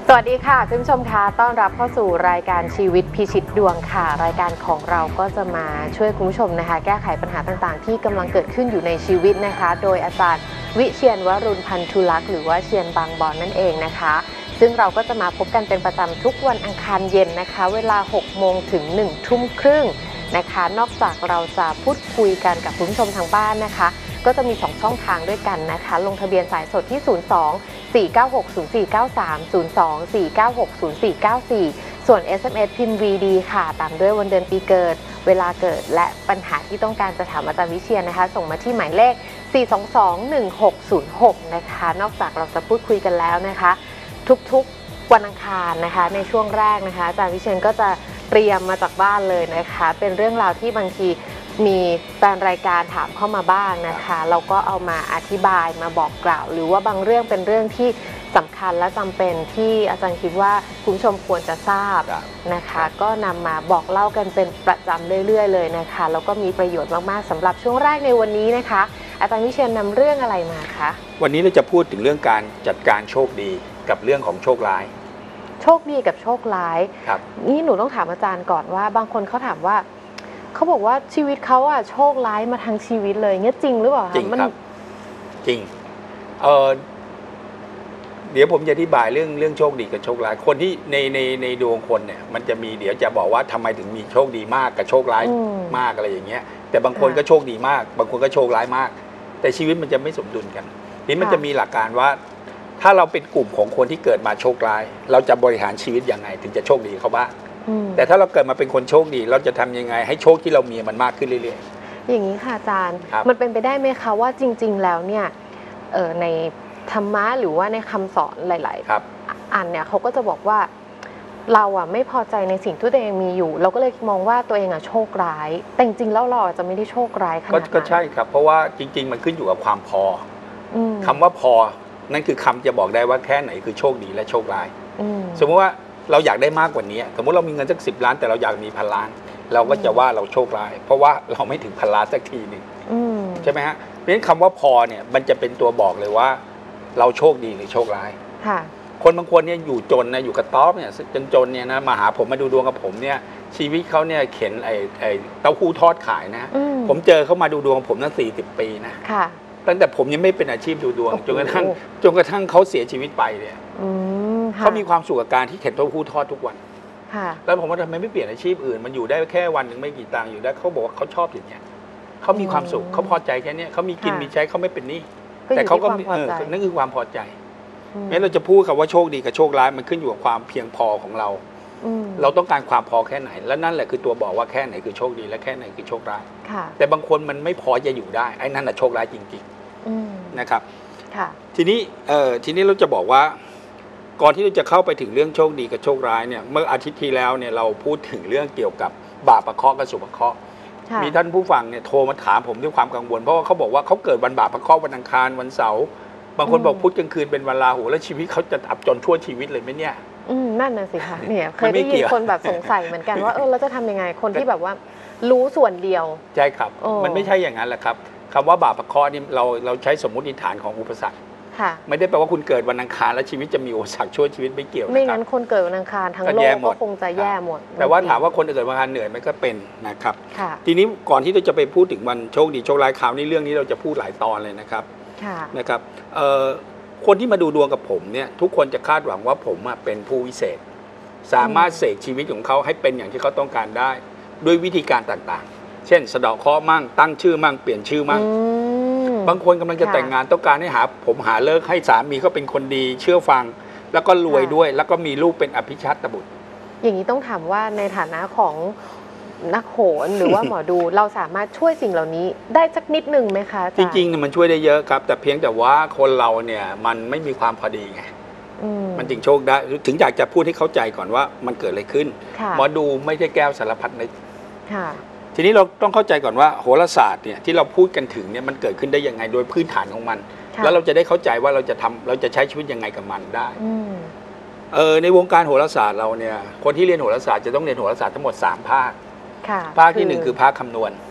สวัสดีค่ะคุณผู้ชมคะต้อนรับเข้าสู่รายการชีวิตพิชิตดวงค่ะรายการของเราก็จะมาช่วยคุณผู้ชมนะคะแก้ไขปัญหาต่างๆที่กำลังเกิดขึ้นอยู่ในชีวิตนะคะโดยอาจารย์วิเชียรวรุณพันธุลักษณ์หรือว่าเชียรบางบอนนั่นเองนะคะซึ่งเราก็จะมาพบกันเป็นประจำทุกวันอังคารเย็นนะคะเวลา 6 โมงถึง 1 ทุ่มครึ่งนะคะนอกจากเราจะพูดคุยกันกับคุณผู้ชมทางบ้านนะคะก็จะมี2ช่องทางด้วยกันนะคะลงทะเบียนสายสดที่ 02-496-0493 02-496-0494 ส่วน SMS พิมพ์ VD ค่ะตามด้วยวันเดือนปีเกิดเวลาเกิดและปัญหาที่ต้องการจะถามอาจารย์วิเชียรนะคะส่งมาที่หมายเลข 422-1606 นะคะนอกจากเราจะพูดคุยกันแล้วนะคะทุกๆวันอังคารนะคะในช่วงแรกนะคะอาจารย์วิเชียรก็จะเตรียมมาจากบ้านเลยนะคะเป็นเรื่องราวที่บางทีมีแฟนรายการถามเข้ามาบ้างนะคะเราก็เอามาอธิบายมาบอกกล่าวหรือว่าบางเรื่องเป็นเรื่องที่สำคัญและจำเป็นที่อาจารย์คิดว่าคุณผู้ชมควรจะทราบนะคะก็นำมาบอกเล่ากันเป็นประจำเรื่อยๆเลยนะคะแล้วก็มีประโยชน์มากๆสำหรับช่วงแรกในวันนี้นะคะอาจารย์วิเชียรนำเรื่องอะไรมาคะวันนี้เราจะพูดถึงเรื่องการจัดการโชคดีกับเรื่องของโชคร้ายโชคดีกับโชคร้ายครับนี่หนูต้องถามอาจารย์ก่อนว่าบางคนเขาถามว่าเขาบอกว่าชีวิตเขาอะโชคร้ายมาทั้งชีวิตเลยเนี่ยจริงหรือเปล่าจริงครับจริงเดี๋ยวผมจะอธิบายเรื่องโชคดีกับโชคร้ายคนที่ในดวงคนเนี่ยมันจะมีเดี๋ยวจะบอกว่าทำไมถึงมีโชคดีมากกับโชคร้ายมากอะไรอย่างเงี้ยแต่บางคนก็โชคดีมากบางคนก็โชคร้ายมากแต่ชีวิตมันจะไม่สมดุลกันนี่มันจะมีหลักการว่าถ้าเราเป็นกลุ่มของคนที่เกิดมาโชคร้ายเราจะบริหารชีวิตยังไงถึงจะโชคดีเขาบ้างแต่ถ้าเราเกิดมาเป็นคนโชคดีเราจะทำยังไงให้โชคที่เรามีมันมากขึ้นเรื่อยๆอย่างนี้ค่ะอาจารย์มันเป็นไปได้ไหมคะว่าจริงๆแล้วเนี่ยในธรรมะหรือว่าในคำสอนหลายๆอันเนี่ยเขาก็จะบอกว่าเราอะไม่พอใจในสิ่งที่ตัวเองมีอยู่เราก็เลยมองว่าตัวเองอะโชคร้ายแต่จริงๆแล้วเราจะไม่ได้โชคร้ายขนาดนั้นก็ใช่ครับเพราะว่าจริงๆมันขึ้นอยู่กับความพอคำว่าพอนั่นคือคำจะบอกได้ว่าแค่ไหนคือโชคดีและโชคร้ายสมมติว่าเราอยากได้มากกว่านี้สมมติเรามีเงินสัก10 ล้านแต่เราอยากมี1,000 ล้านเราก็จะว่าเราโชคร้ายเพราะว่าเราไม่ถึง1,000 ล้านสักทีหนึ่งใช่ไหมฮะเพราะฉะนั้นคำว่าพอเนี่ยมันจะเป็นตัวบอกเลยว่าเราโชคดีหรือโชคร้ายคนบางคนเนี่ยอยู่จนนะอยู่กระต๊อบเนี่ยจนเนี่ยนะมาหาผมมาดูดวงกับผมเนี่ยชีวิตเขาเนี่ยเข็นไอ้เต้าหู้ทอดขายนะผมเจอเขามาดูดวงผมตั้ง40 ปีนะตั้งแต่ผมยังไม่เป็นอาชีพดูดวงจนกระทั่งเขาเสียชีวิตไปเนี่ยเขามีความสุขกับการที่เข็นเต้าหู้ทอดทุกวันแล้วผมว่าทำไมไม่เปลี่ยนอาชีพอื่นมันอยู่ได้แค่วันหนึ่งไม่กี่ตังค์อยู่ได้เขาบอกว่าเขาชอบอย่างเงี้ยเขามีความสุขเขาพอใจแค่นี้เขามีกินมีใช้เขาไม่เป็นหนี้แต่เขาก็นั่นคือความพอใจงั้นเราจะพูดคำว่าโชคดีกับโชคร้ายมันขึ้นอยู่กับความเพียงพอของเราเราต้องการความพอแค่ไหนและนั่นแหละคือตัวบอกว่าแค่ไหนคือโชคดีและแค่ไหนคือโชคร้ายแต่บางคนมันไม่พอจะอยู่ได้ไอ้นั่นแหละโชคร้ายจริงๆนะครับทีนี้เราจะบอกว่าก่อนที่เราจะเข้าไปถึงเรื่องโชคดีกับโชคร้ายเนี่ยเมื่ออาทิตย์ที่แล้วเนี่ยเราพูดถึงเรื่องเกี่ยวกับบาปประเคราะห์กับสุภเคราะห์มีท่านผู้ฟังเนี่ยโทรมาถามผมด้วยความกังวลเพราะว่าเขาบอกว่าเขาเกิดวันบาปประเคราะห์วันอังคารวันเสาร์บางคนบอกพุธกลางคืนเป็นวันราหูแล้วชีวิตเขาจะอับจนทั่วชีวิตเลยไหมเนี่ยนั่นน่ะสิคะเนี่ยเคยได้ยินคนแบบสงสัยเหมือนกันว่าเราจะทำยังไงคนที่แบบว่ารู้ส่วนเดียวใช่ครับมันไม่ใช่อย่างนั้นแหละครับคำว่าบาปประเคราะห์นี่เราใช้สมมุติฐานของอุปสรรคไม่ได้แปลว่าคุณเกิดวันอังคารแล้วชีวิตจะมีอุปสรรคช่วยชีวิตไม่เกี่ยวไม่งั้นคนเกิดวันอังคารทั้งโลกก็คงจะแย่หมดแต่ว่าถามว่าคนเกิดวันอังคารเหนื่อยมันก็เป็นนะครับทีนี้ก่อนที่เราจะไปพูดถึงวันโชคดีโชคร้ายคราวนี้เรื่องนี้เราจะพูดหลายตอนเลยนะครับคนที่มาดูดวงกับผมเนี่ยทุกคนจะคาดหวังว่าผมเป็นผู้วิเศษสามารถเสกชีวิตของเขาให้เป็นอย่างที่เขาต้องการได้ด้วยวิธีการต่างๆเช่นสะเดาะเคราะห์มั่งตั้งชื่อมั่งเปลี่ยนชื่อมั่งบางคนกำลังจะแต่งงานต้องการให้ผมหาเลิกให้สามีเขาเป็นคนดีเชื่อฟังแล้วก็รวยด้วยแล้วก็มีลูกเป็นอภิชาตบุตรอย่างนี้ต้องถามว่าในฐานะของนักโหราหรือว่าหมอดูเราสามารถช่วยสิ่งเหล่านี้ได้สักนิดนึงไหมคะจริงๆมันช่วยได้เยอะครับแต่เพียงแต่ว่าคนเราเนี่ยมันไม่มีความพอดีไงมันจึงโชคได้ถึงอยากจะพูดให้เข้าใจก่อนว่ามันเกิดอะไรขึ้นหมอดูไม่ใช่แก้วสารพัดนึกทีนี้เราต้องเข้าใจก่อนว่าโหราศาสตร์เนี่ยที่เราพูดกันถึงเนี่ยมันเกิดขึ้นได้ยังไงโดยพื้นฐานของมันแล้วเราจะได้เข้าใจว่าเราจะใช้ชีวิตยังไงกับมันได้ในวงการโหราศาสตร์เราเนี่ยคนที่เรียนโหราศาสตร์จะต้องเรียนโหราศาสตร์ทั้งหมด3 ภาคภาคที่1คือภาคคำนวณ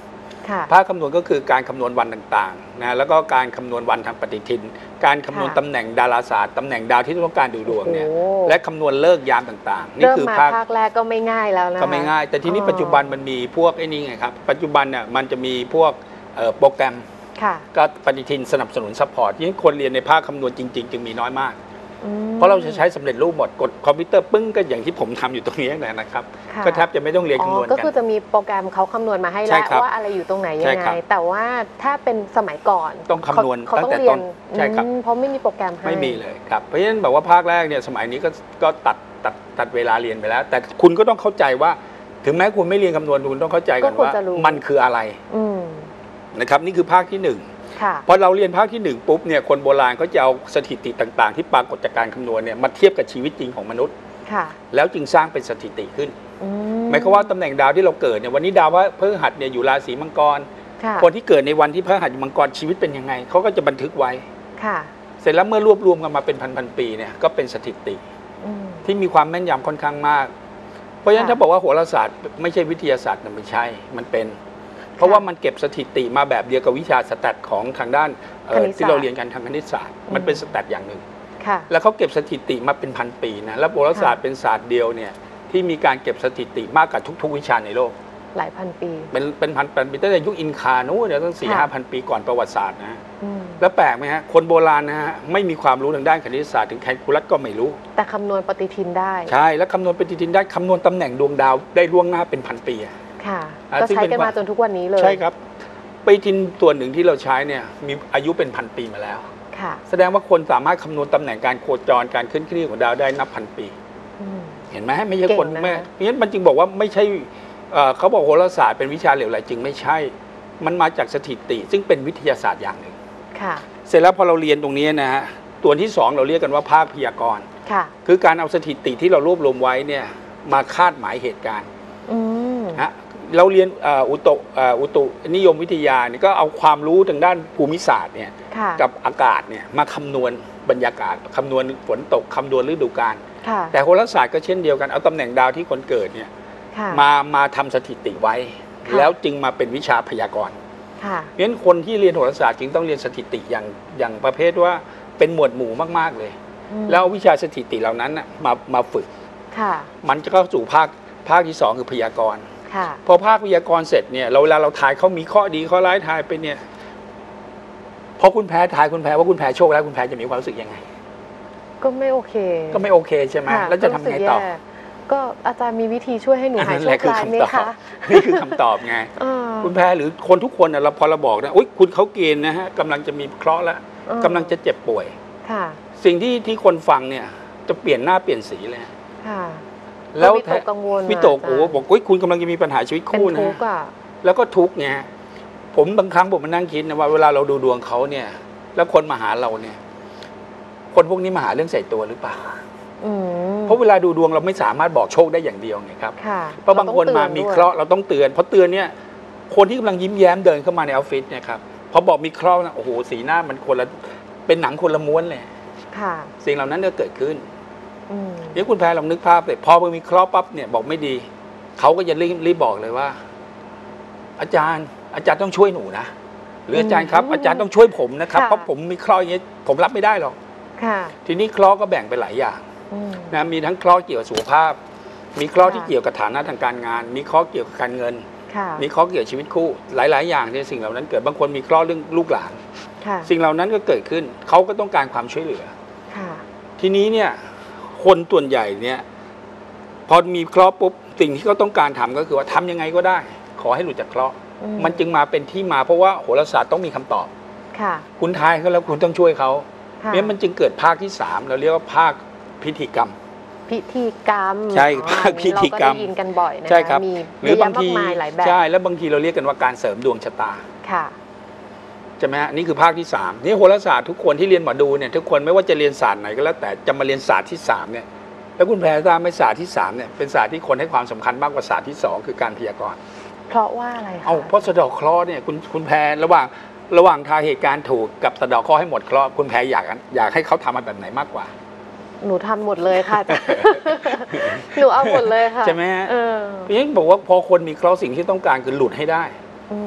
ภาคคำนวณก็คือการคำนวณวันต่างๆนะแล้วก็การคำนวณวันทางปฏิทินการคำนวณตำแหน่งดาราศาสตร์ตำแหน่งดาวที่ต้องการดูดวงเนี่ยและคำนวณเลิกยามต่างๆนี่คือภาคแรกก็ไม่ง่ายแล้วนะก็ไม่ง่ายแต่ทีนี้ปัจจุบันมันมีพวกไอ้นี่ไงครับปัจจุบันเนี่ยมันจะมีพวกโปรแกรมก็ปฏิทินสนับสนุนซัพพอร์ตที่คนเรียนในภาคคำนวณจริงๆจึงมีน้อยมากเพราะเราจะใช้สำเร็จรูปหมดกดคอมพิวเตอร์ปึ้งก็อย่างที่ผมทำอยู่ตรงนี้นะครับก็แทบจะไม่ต้องเรียนคำนวณกันก็คือจะมีโปรแกรมเขาคำนวณมาให้แล้วว่าอะไรอยู่ตรงไหนยังไงแต่ว่าถ้าเป็นสมัยก่อนต้องคำนวณตั้งแต่ต้นใช่ครับเพราะไม่มีโปรแกรมให้ไม่มีเลยครับเพราะฉะนั้นแบบว่าภาคแรกเนี่ยสมัยนี้ก็ตัดเวลาเรียนไปแล้วแต่คุณก็ต้องเข้าใจว่าถึงแม้คุณไม่เรียนคำนวณคุณต้องเข้าใจกันว่ามันคืออะไรนะครับนี่คือภาคที่1พอเราเรียนภาคที่1ปุ๊บเนี่ยคนโบราณก็จะเอาสถิติต่างๆที่ปรากฏจากการคำนวณเนี่ยมาเทียบกับชีวิตจริงของมนุษย์แล้วจึงสร้างเป็นสถิติขึ้นหมายความว่าตำแหน่งดาวที่เราเกิดเนี่ยวันนี้ดาวพฤหัสเนี่ยอยู่ราศีมังกรคนที่เกิดในวันที่พฤหัสอยู่มังกรชีวิตเป็นยังไงเขาก็จะบันทึกไว้เสร็จแล้วเมื่อรวบรวมกันมาเป็นพันปีเนี่ยก็เป็นสถิติที่มีความแม่นยำค่อนข้างมากเพราะฉะนั้นถ้าบอกว่าโหราศาสตร์ไม่ใช่วิทยาศาสตร์ไม่ใช่มันเป็นเพราะว่ามันเก็บสถิติมาแบบเดียวกับวิชาสแตทของทางด้านที่เราเรียนกันทางคณิตศาสตร์มันเป็นสแตทอย่างหนึ่งแล้วเขาเก็บสถิติมาเป็นพันปีนะแล้วโหราศาสตร์เป็นศาสตร์เดียวเนี่ยที่มีการเก็บสถิติมากกว่าทุกๆวิชาในโลกหลายพันปีเป็นพันปีตั้งแต่ยุคอินคานู้นเนี่ยตั้ง4-5,000 ปีก่อนประวัติศาสตร์นะแล้วแปลกไหมฮะคนโบราณนะฮะไม่มีความรู้ทางด้านคณิตศาสตร์ถึงแคลคูลัสก็ไม่รู้แต่คำนวณปฏิทินได้ใช่แล้วคำนวณปฏิทินได้คำนวณตำแหน่งดวงดาวได้ล่วงหน้าเป็นพันปีค่ะก็ใช้กันมาจนทุกวันนี้เลยใช่ครับปฏิทินตัวหนึ่งที่เราใช้เนี่ยมีอายุเป็นพันปีมาแล้วแสดงว่าคนสามารถคำนวณตำแหน่งการโคจรการเคลื่อนที่ของดาวได้นับพันปีเห็นไหมไม่ใช่คนแม่เพราะฉะนั้นมันจึงบอกว่าไม่ใช่เขาบอกโหราศาสตร์เป็นวิชาเหลวไหลจริงไม่ใช่มันมาจากสถิติซึ่งเป็นวิทยาศาสตร์อย่างหนึ่งเสร็จแล้วพอเราเรียนตรงนี้นะฮะตัวที่2เราเรียกกันว่าภาคพยากรณ์คือการเอาสถิติที่เรารวบรวมไว้เนี่ยมาคาดหมายเหตุการณ์นะเราเรียนอุตุนิยมวิทยาเนี่ยก็เอาความรู้ทางด้านภูมิศาสตร์เนี่ยกับอากาศเนี่ยมาคำนวณบรรยากาศคำนวณฝนตกคำนวณฤดูกาลแต่โหราศาสตร์ก็เช่นเดียวกันเอาตำแหน่งดาวที่คนเกิดเนี่ยมาทำสถิติไว้แล้วจึงมาเป็นวิชาพยากรณ์เพราะฉะนั้นคนที่เรียนโหราศาสตร์จึงต้องเรียนสถิติอย่างประเภทว่าเป็นหมวดหมู่มากๆเลยแล้ววิชาสถิติเหล่านั้นมาฝึกมันจะเข้าสู่ภาคที่2คือพยากรณ์พอภาคพยากรณ์เสร็จเนี่ยเวลาเราทายเขามีข้อดีข้อร้ายทายไปเนี่ยพอคุณแพ้ทายคุณแพ้ว่าคุณแพ้โชคแล้วคุณแพ้จะมีความรู้สึกยังไงก็ไม่โอเคใช่ไหมแล้วจะทำไงต่อก็อาจารย์มีวิธีช่วยให้หนูหายโชคร้ายไหมคะนี่คือคำตอบไงคุณแพ้หรือคนทุกคนเราพอเราบอกนะคุณเขาเกณฑ์นะฮะกำลังจะมีเคราะห์แล้วกำลังจะเจ็บป่วยสิ่งที่คนฟังเนี่ยจะเปลี่ยนหน้าเปลี่ยนสีเลยแล้ววิตกบอกคุณกำลังจะมีปัญหาชีวิตคู่นะแล้วก็ทุกข์ไงผมบางครั้งผมมานั่งคิดนะว่าเวลาเราดูดวงเขาเนี่ยแล้วคนมาหาเราเนี่ยคนพวกนี้มาหาเรื่องใส่ตัวหรือเปล่าเพราะเวลาดูดวงเราไม่สามารถบอกโชคได้อย่างเดียวไงครับเพราะบางคนมามีเคราะห์เราต้องเตือนเพราะเตือนเนี่ยคนที่กำลังยิ้มแย้มเดินเข้ามาในออฟฟิศเนี่ยครับพอบอกมีเคราะห์นะโอ้โหสีหน้ามันคนละเป็นหนังคนละม้วนเลยสิ่งเหล่านั้นก็เกิดขึ้นเดี๋ยวคุณแพรลองนึกภาพเลยพอมันมีเคราะห์ปั๊บเนี่ยบอกไม่ดีเขาก็จะรีบบอกเลยว่าอาจารย์ต้องช่วยหนูนะหรืออาจารย์ครับอาจารย์ต้องช่วยผมนะครับเพราะผมมีเคราะห์อย่างนี้ผมรับไม่ได้หรอกทีนี้เคราะห์ก็แบ่งไปหลายอย่างนะมีทั้งเคราะห์เกี่ยวกับสุขภาพมีเคราะห์ที่เกี่ยวกับฐานะทางการงานมีเคราะห์เกี่ยวกับการเงินมีเคราะห์เกี่ยวกับชีวิตคู่หลายๆอย่างในสิ่งเหล่านั้นเกิดบางคนมีเคราะห์เรื่องลูกหลานสิ่งเหล่านั้นก็เกิดขึ้นเขาก็ต้องการความช่วยเหลือทีนี้เนี่ยคนส่วนใหญ่เนี่ยพอมีเคราะห์ปุ๊บสิ่งที่เขาต้องการทำก็คือว่าทำยังไงก็ได้ขอให้หลุดจากเคราะห์มันจึงมาเป็นที่มาเพราะว่าโหราศาสตร์ต้องมีคำตอบคุณทายเขาแล้วคุณต้องช่วยเขาเพราะมันจึงเกิดภาคที่3เราเรียกว่าภาคพิธีกรรมใช่ภาคพิธีกรรมเราก็ได้ยินกันบ่อยนะใช่ครับหรือบางทีใช่แล้วบางทีเราเรียกกันว่าการเสริมดวงชะตาใช่ไหมฮะนี่คือภาคที่3นี่โหราศาสตร์ทุกคนที่เรียนหมอดูเนี่ยทุกคนไม่ว่าจะเรียนศาสตร์ไหนก็แล้วแต่จะมาเรียนศาสตร์ที่3เนี่ยแล้วคุณแพรทราบไหมศาสตร์ที่3เนี่ยเป็นศาสตร์ที่คนให้ความสำคัญมากกว่าศาสตร์ที่2คือการพยากรณ์เพราะว่าอะไรคะเพราะสะดอกเคราะห์เนี่ยคุณแพรระหว่างทายเหตุการณ์ถูกกับสะดอกเคราะห์ให้หมดเคราะห์คุณแพรอยากให้เขาทำมาแบบไหนมากกว่าหนูทำหมดเลยค่ะ หนูเอาหมดเลยค่ะใช่ไหมฮะเพราะฉะนั้นบอกว่าพอคนมีเคราะห์สิ่งที่ต้องการคือหลุดให้ได้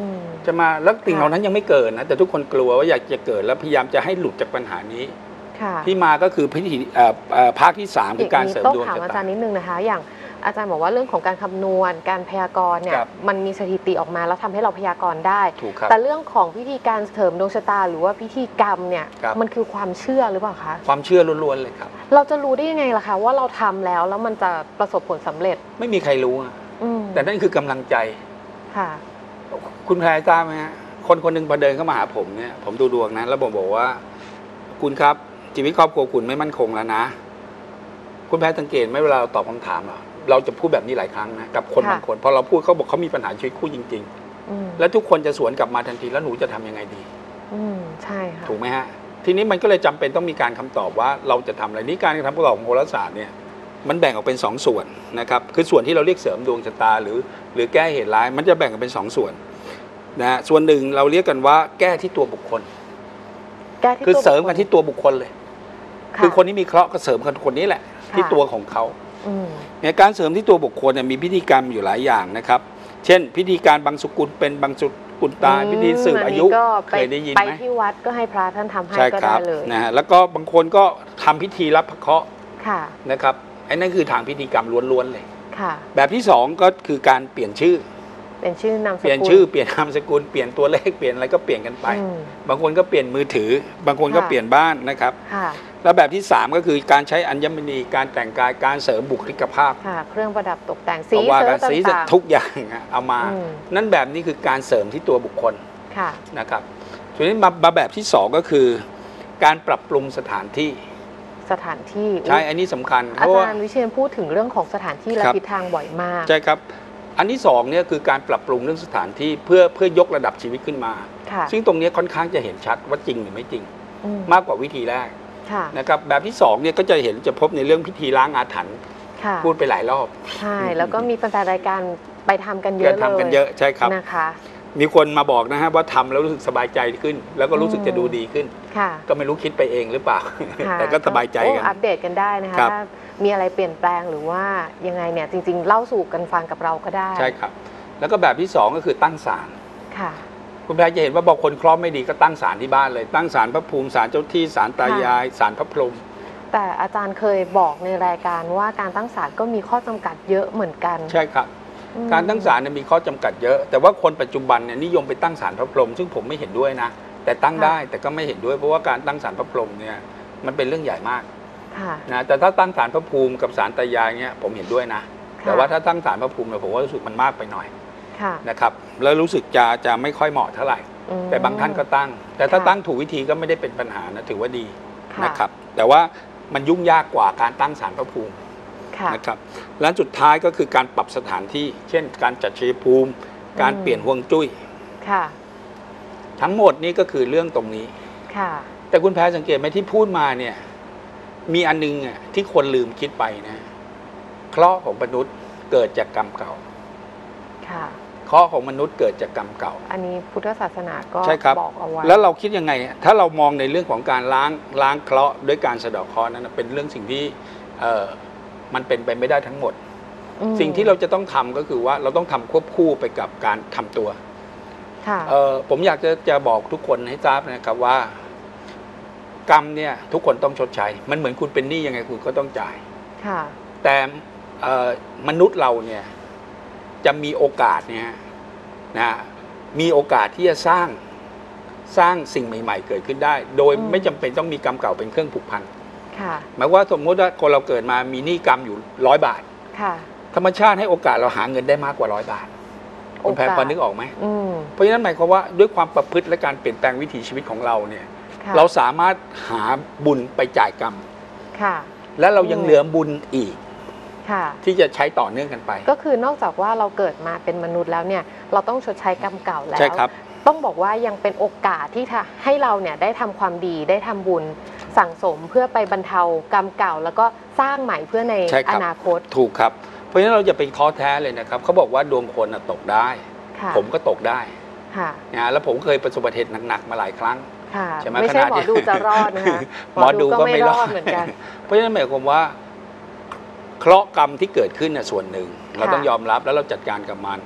จะมาแล้วสิ่งเหล่านั้นยังไม่เกิดนะแต่ทุกคนกลัวว่าอยากจะเกิดแล้วพยายามจะให้หลุดจากปัญหานี้ที่มาก็คือพิธีภาคที่3คือการเสริมดวงชะตาต้องถามอาจารย์นิดนึงนะคะอย่างอาจารย์บอกว่าเรื่องของการคำนวณการพยากรณ์เนี่ยมันมีสถิติออกมาแล้วทำให้เราพยากรณ์ได้แต่เรื่องของพิธีการเสริมดวงชะตาหรือว่าพิธีกรรมเนี่ยมันคือความเชื่อหรือเปล่าคะความเชื่อล้วนๆเลยครับเราจะรู้ได้ยังไงล่ะคะว่าเราทำแล้วมันจะประสบผลสำเร็จไม่มีใครรู้แต่นั่นคือกำลังใจค่ะคุณแพรทราบไหมฮะคนหนึ่งพอเดินเข้ามาหาผมเนี่ยผมดูดวงนะแล้วผมบอกว่าคุณครับชีวิตครอบครัวคุณไม่มั่นคงแล้วนะคุณแพรสังเกตไหมเวลาเราตอบคำถามเราจะพูดแบบนี้หลายครั้งนะกับคนบางคนพอเราพูดเขาบอกเขามีปัญหาชีวิตคู่จริงๆแล้วทุกคนจะสวนกลับมาทันทีแล้วหนูจะทำยังไงดีใช่ค่ะถูกไหมฮะทีนี้มันก็เลยจำเป็นต้องมีการคำตอบว่าเราจะทำอะไรนี่การทำคำตอบของโหราศาสตร์เนี่ยมันแบ่งออกเป็น2ส่วนนะครับคือส่วนที่เราเรียกเสริมดวงชะตาหรือแก้เหตุร้ายมันจะแบ่งออกเป็น2ส่วนนะส่วนหนึ่งเราเรียกกันว่าแก้ที่ตัวบุคคลคือเสริมกันที่ตัวบุคคลเลยคือคนที่มีเคราะห์ก็เสริมกันคนนี้แหละที่ตัวของเขาในการเสริมที่ตัวบุคคลมีพิธีกรรมอยู่หลายอย่างนะครับเช่นพิธีการบางสกุลเป็นบางสกุลตายพิธีสืบอายุเคยได้ยินไหมไปที่วัดก็ให้พระท่านทำให้ก็ได้เลยนะฮะแล้วก็บางคนก็ทำพิธีรับพระเคราะห์นะครับไอ้นั่นคือทางพิธีกรรมล้วนๆเลยแบบที่2ก็คือการเปลี่ยนชื่อเปลี่ยนชื่อนามสกุลเปลี่ยนชื่อเปลี่ยนนามสกุลเปลี่ยนตัวเลขเปลี่ยนอะไรก็เปลี่ยนกันไปบางคนก็เปลี่ยนมือถือบางคนก็เปลี่ยนบ้านนะครับแล้วแบบที่3ก็คือการใช้อัญมณีการแต่งกายการเสริมบุคลิกภาพเครื่องประดับตกแต่งสีเสริมต่างๆทุกอย่างเอามานั่นแบบนี้คือการเสริมที่ตัวบุคคลนะครับส่วนนี้มาแบบที่2ก็คือการปรับปรุงสถานที่ใช่อันนี้สำคัญอาจารย์วิเชียรพูดถึงเรื่องของสถานที่และทิศทางบ่อยมากใช่ครับอันที่2เนี่ยคือการปรับปรุงเรื่องสถานที่เพื่อยกระดับชีวิตขึ้นมาซึ่งตรงนี้ค่อนข้างจะเห็นชัดว่าจริงหรือไม่จริงมากกว่าวิธีแรกนะครับแบบที่2เนี่ยก็จะพบในเรื่องพิธีล้างอาถรรพ์พูดไปหลายรอบใช่แล้วก็มีแฟนรายการไปทำกันเยอะเลยทำกันเยอะใช่ครับนะคะมีคนมาบอกนะฮะว่าทำแล้วรู้สึกสบายใจขึ้นแล้วก็รู้สึกจะดูดีขึ้นก็ไม่รู้คิดไปเองหรือเปล่าแต่ก็สบายใจกันอัปเดตกันได้นะคะถ้ามีอะไรเปลี่ยนแปลงหรือว่ายังไงเนี่ยจริงๆเล่าสู่กันฟังกับเราก็ได้ใช่ครับแล้วก็แบบที่2ก็คือตั้งศาลคุณแพรจะเห็นว่าบอกคนเคราะห์ไม่ดีก็ตั้งศาลที่บ้านเลยตั้งศาลพระภูมิศาลเจ้าที่ศาลตายายศาลพระพรหมแต่อาจารย์เคยบอกในรายการว่าการตั้งศาลก็มีข้อจำกัดเยอะเหมือนกันใช่ครับการตั้งศาลมีข้อจำกัดเยอะแต่ว่าคนปัจจุบันเนี่ยนิยมไปตั้งศาลพระพรหมซึ่งผมไม่เห็นด้วยนะแต่ตั้งได้แต่ก็ไม่เห็นด้วยเพราะว่าการตั้งศาลพระพรหมเนี่ยมันเป็นเรื่องใหญ่มากนะแต่ถ้าตั้งศาลพระภูมิกับศาลตายายเนี่ยผมเห็นด้วยนะแต่ว่าถ้าตั้งศาลพระภูมิเนี่ยผมว่ารู้สึกมันมากไปหน่อยนะครับแล้วรู้สึกจะไม่ค่อยเหมาะเท่าไหร่แต่บางท่านก็ตั้งแต่ถ้าตั้งถูกวิธีก็ไม่ได้เป็นปัญหานะถือว่าดีนะครับแต่ว่ามันยุ่งยากกว่าการตั้งศาลพระภูมินะครับและสุดท้ายก็คือการปรับสถานที่เช่นการจัดชัยภูมิการเปลี่ยนห่วงจุ้ยทั้งหมดนี้ก็คือเรื่องตรงนี้แต่คุณแพรสังเกตไหมที่พูดมาเนี่ยมีอันนึงที่คนลืมคิดไปนะเคราะห์ของมนุษย์เกิดจากกรรมเก่าเคราะห์ของมนุษย์เกิดจากกรรมเก่าอันนี้พุทธศาสนาก็บอกเอาไว้แล้วเราคิดยังไงถ้าเรามองในเรื่องของการล้างเคราะห์ด้วยการสะเดาะเคราะห์นั้นเป็นเรื่องสิ่งที่มันเป็นไปไม่ได้ทั้งหมดสิ่งที่เราจะต้องทำก็คือว่าเราต้องทำควบคู่ไปกับการทำตัวผมอยากจะบอกทุกคนให้ทราบนะครับว่ากรรมเนี่ยทุกคนต้องชดใช้มันเหมือนคุณเป็นหนี้ยังไงคุณก็ต้องจ่ายแต่มนุษย์เราเนี่ยจะมีโอกาสเนี่ยนะมีโอกาสที่จะสร้างสิ่งใหม่ๆเกิดขึ้นได้โดยไม่จำเป็นต้องมีกรรมเก่าเป็นเครื่องผูกพันหมายว่าสมมติว่าคนเราเกิดมามีหนี้กรรมอยู่100 บาทธรรมชาติให้โอกาสเราหาเงินได้มากกว่า100 บาทคุณแพรพอนึกออกไหมเพราะฉะนั้นหมายความว่าด้วยความประพฤติและการเปลี่ยนแปลงวิถีชีวิตของเราเนี่ยเราสามารถหาบุญไปจ่ายกรรมและเรายังเหลือบุญอีกที่จะใช้ต่อเนื่องกันไปก็คือนอกจากว่าเราเกิดมาเป็นมนุษย์แล้วเนี่ยเราต้องชดใช้กรรมเก่าแล้วต้องบอกว่ายังเป็นโอกาสที่ให้เราเนี่ยได้ทำความดีได้ทำบุญสั่งสมเพื่อไปบรรเทากรรมเก่าแล้วก็สร้างใหม่เพื่อในอนาคตถูกครับเพราะฉะนั้นเราจะเป็นท้อแท้เลยนะครับเขาบอกว่าดวงคนตกได้ผมก็ตกได้นะแล้วผมเคยประสบอุบัติเหตุหนักๆมาหลายครั้งใช่ไหมไม่ใช่หมอดูจะรอดนะคะหมอดูก็ไม่รอดเหมือนกันเพราะฉะนั้นหมายความว่าเคราะห์กรรมที่เกิดขึ้นส่วนหนึ่งเราต้องยอมรับแล้วเราจัดการกับมัน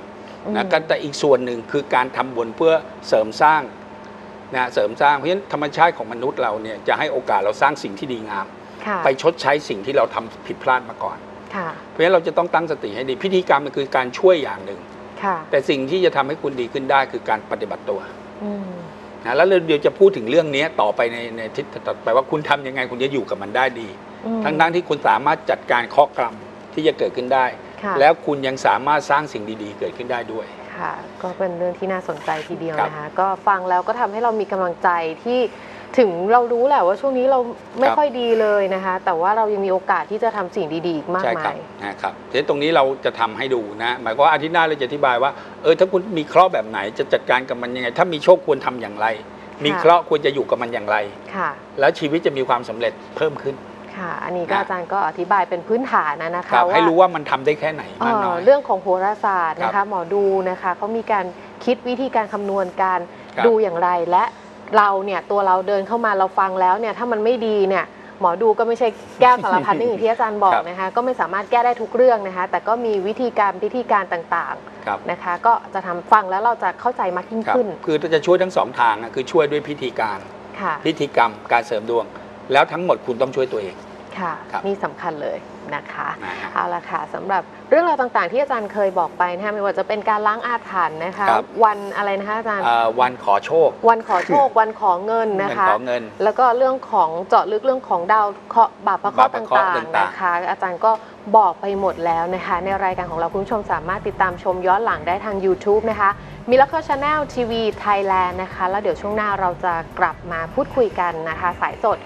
นะแต่อีกส่วนหนึ่งคือการทำบุญเพื่อเสริมสร้างนะเสริมสร้างเพราะฉะนั้นธรรมชาติของมนุษย์เราเนี่ยจะให้โอกาสเราสร้างสิ่งที่ดีงามไปชดใช้สิ่งที่เราทำผิดพลาดมาก่อนเพราะฉะนั้นเราจะต้องตั้งสติให้ดีพิธีกรรมมันคือการช่วยอย่างหนึ่งแต่สิ่งที่จะทำให้คุณดีขึ้นได้คือการปฏิบัติตัวนะแล้วเดี๋ยวจะพูดถึงเรื่องนี้ต่อไปในทิศต่อไปว่าคุณทำยังไงคุณจะอยู่กับมันได้ดีทั้งที่คุณสามารถจัดการข้อกรรมที่จะเกิดขึ้นได้แล้วคุณยังสามารถสร้างสิ่งดีๆเกิดขึ้นได้ด้วยค่ะก็เป็นเรื่องที่น่าสนใจทีเดียวนะคะก็ฟังแล้วก็ทำให้เรามีกำลังใจที่ถึงเรารู้แหละว่าช่วงนี้เราไม่ค่อยดีเลยนะคะแต่ว่าเรายังมีโอกาสที่จะทำสิ่งดีๆอีกมากมายนะครับทีนี้ตรงนี้เราจะทำให้ดูนะหมายความว่าอาทิตย์หน้าเราจะอธิบายว่าถ้าคุณมีเคราะห์แบบไหนจะจัดการกับมันยังไงถ้ามีโชคควรทำอย่างไรมีเคราะห์ควรจะอยู่กับมันอย่างไรแล้วชีวิตจะมีความสำเร็จเพิ่มขึ้นค่ะอันนี้ก็อาจารย์ก็อธิบายเป็นพื้นฐานนะคะให้รู้ว่ามันทำได้แค่ไหนมากน้อยเรื่องของโหราศาสตร์นะคะหมอดูนะคะเขามีการคิดวิธีการคำนวณการดูอย่างไรและเราเนี่ยตัวเราเดินเข้ามาเราฟังแล้วเนี่ยถ้ามันไม่ดีเนี่ยหมอดูก็ไม่ใช่แก้วสารพัดอย่างที่อาจารย์บอกนะคะก็ไม่สามารถแก้ได้ทุกเรื่องนะคะแต่ก็มีวิธีการต่างๆนะคะก็จะทำฟังแล้วเราจะเข้าใจมากยิ่งขึ้นคือจะช่วยทั้งสองทางคือช่วยด้วยพิธีการพิธีกรรมการเสริมดวงแล้วทั้งหมดคุณต้องช่วยตัวเองค่ะนี่สำคัญเลยนะคะเอาละค่ะสำหรับเรื่องราวต่างๆที่อาจารย์เคยบอกไปนะคะไม่ว่าจะเป็นการล้างอาถรรพ์นะคะวันอะไรนะคะอาจารย์วันขอโชควันขอโชควันขอเงินนะคะแล้วก็เรื่องของเจาะลึกเรื่องของดาวเคราะห์บาปพระเคราะห์ต่างๆนะคะอาจารย์ก็บอกไปหมดแล้วนะคะในรายการของเราคุณผู้ชมสามารถติดตามชมย้อนหลังได้ทาง YouTube นะคะMiracle Channel TV Thailand นะคะแล้วเดี๋ยวช่วงหน้าเราจะกลับมาพูดคุยกันนะคะสายสด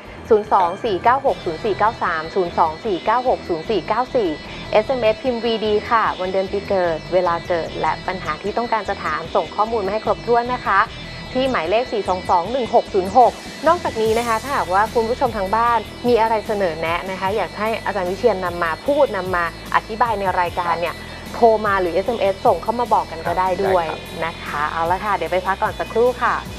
024960493 024960494 SMS พิมพ์ VD ค่ะวันเดือนปีเกิดเวลาเกิดและปัญหาที่ต้องการจะถามส่งข้อมูลมาให้ครบถ้วนนะคะที่หมายเลข 4221606 นอกจากนี้นะคะถ้าหากว่าคุณผู้ชมทางบ้านมีอะไรเสนอแนะนะคะอยากให้อาจารย์วิเชียรนำมาพูดนำมาอธิบายในรายการเนี่ยโทรมาหรือ SMS ส่งเข้ามาบอกกันก็ได้ด้วยนะคะเอาละค่ะเดี๋ยวไปพักก่อนสักครู่ค่ะ